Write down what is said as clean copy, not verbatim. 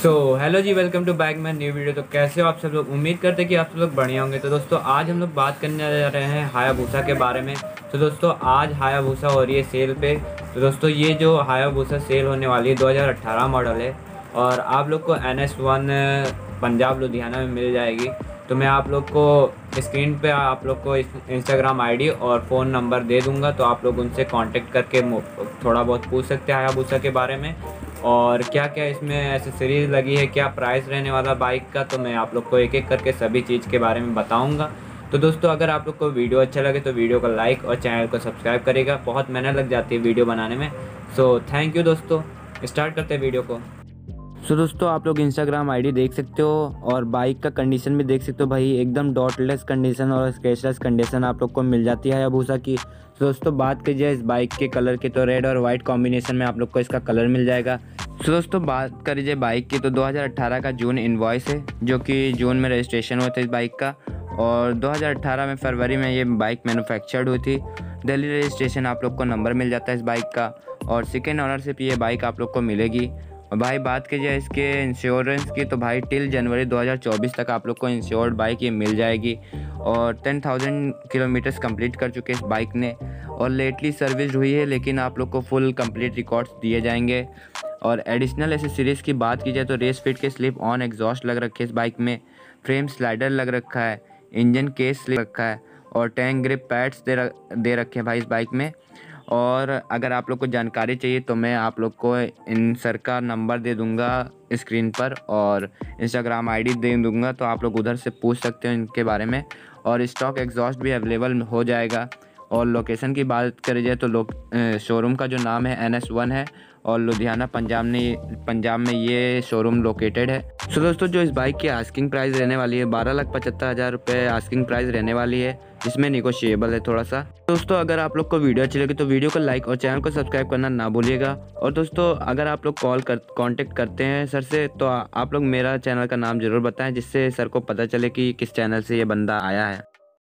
Hello ji, welcome to back my new video. तो कैसे हो आप सब लोग? उम्मीद करते हैं कि आप सब लोग बढ़िया होंगे। तो दोस्तों आज हम लोग बात करने जा रहे हैं हायाबुसा के बारे में। तो दोस्तों आज हायाबुसा हो रही है सेल पे। तो दोस्तों ये जो हायाबुसा सेल होने वाली है 2018 मॉडल है और आप लोग को NS1 पंजाब लुधियाना में मिल जाएगी। तो मैं आप लोग को स्क्रीन पे आप लोग को इंस्टाग्राम आईडी और फ़ोन नंबर दे दूंगा, तो आप लोग उनसे कांटेक्ट करके थोड़ा बहुत पूछ सकते हैं हायाबुसा के बारे में और क्या क्या इसमें एसेसरीज लगी है, क्या प्राइस रहने वाला बाइक का। तो मैं आप लोग को एक एक करके सभी चीज़ के बारे में बताऊंगा। तो दोस्तों अगर आप लोग को वीडियो अच्छा लगे तो वीडियो को लाइक और चैनल को सब्सक्राइब करेगा। बहुत मेहनत लग जाती है वीडियो बनाने में। सो थैंक यू दोस्तों। स्टार्ट करते हैं वीडियो को। दोस्तों आप लोग इंस्टाग्राम आईडी देख सकते हो और बाइक का कंडीशन भी देख सकते हो भाई, एकदम डॉटलेस कंडीशन और स्क्रैचलेस कंडीशन आप लोग को मिल जाती है हायाबुसा की। दोस्तों बात की जाए इस बाइक के कलर की तो रेड और वाइट कॉम्बिनेशन में आप लोग को इसका कलर मिल जाएगा। दोस्तों बात करी जाए बाइक की तो 2018 का जून इनवॉइस है, जो कि जून में रजिस्ट्रेशन हुआ था इस बाइक का और 2018 में फरवरी में ये बाइक मैन्युफैक्चर्ड हुई थी। दिल्ली रजिस्ट्रेशन आप लोग को नंबर मिल जाता है इस बाइक का और सेकेंड ओनरशिप ये बाइक आप लोग को मिलेगी। और भाई बात की जाए इसके इंश्योरेंस की तो भाई टिल जनवरी 2024 तक आप लोग को इंश्योर्ड बाइक ये मिल जाएगी और 10,000 किलोमीटर्स कंप्लीट कर चुके इस बाइक ने और लेटली सर्विस हुई है, लेकिन आप लोग को फुल कंप्लीट रिकॉर्ड्स दिए जाएंगे। और एडिशनल एसेसरीज़ की बात की जाए तो रेस फिट के स्लिप ऑन एग्जॉस्ट लग रखे हैं इस बाइक में, फ्रेम स्लाइडर लग रखा है, इंजन केस स्लिप रखा है और टैंक ग्रिप पैड्स दे रखे हैं भाई इस बाइक में। और अगर आप लोग को जानकारी चाहिए तो मैं आप लोग को इन सर का नंबर दे दूंगा स्क्रीन पर और इंस्टाग्राम आईडी दे दूंगा, तो आप लोग उधर से पूछ सकते हो इनके बारे में। और स्टॉक एग्जॉस्ट भी अवेलेबल हो जाएगा। और लोकेशन की बात करी जाए तो शोरूम का जो नाम है NS1 है और लुधियाना पंजाब में ये शोरूम लोकेटेड है। दोस्तों जो इस बाइक की आस्किंग प्राइस रहने वाली है 12,75,000 रुपये आस्किंग प्राइस रहने वाली है, जिसमें निगोशिएबल है थोड़ा सा। दोस्तों अगर आप लोग को वीडियो अच्छी लगी तो वीडियो को लाइक और चैनल को सब्सक्राइब करना ना भूलिएगा। और दोस्तों अगर आप लोग कांटेक्ट करते हैं सर से तो आप लोग मेरा चैनल का नाम ज़रूर बताएं, जिससे सर को पता चले कि किस चैनल से ये बंदा आया है।